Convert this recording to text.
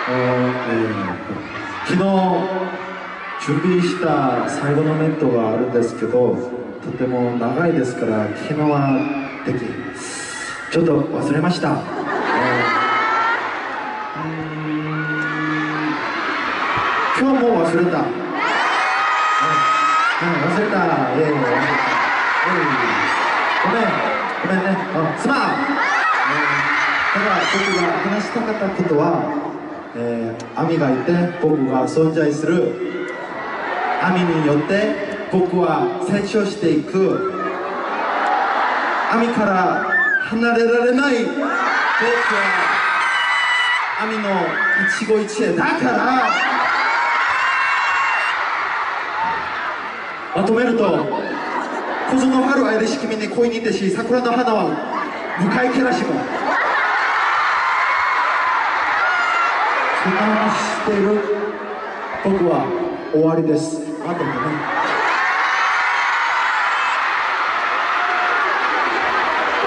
昨日準備した最後のメントがあるんですけど、とても長いですから昨日はできちょっと忘れました。今日も忘れた。忘れた。ごめんね。すまん。ただ僕が話したかったことは、アミがいて僕が存在する。アミによって僕は成長していく。アミから離れられない僕はアミの一期一会だから。まとめると、小園春愛でしきみに恋にてし桜の花は向いけらしも。そんな話している僕は終わりです。あとね。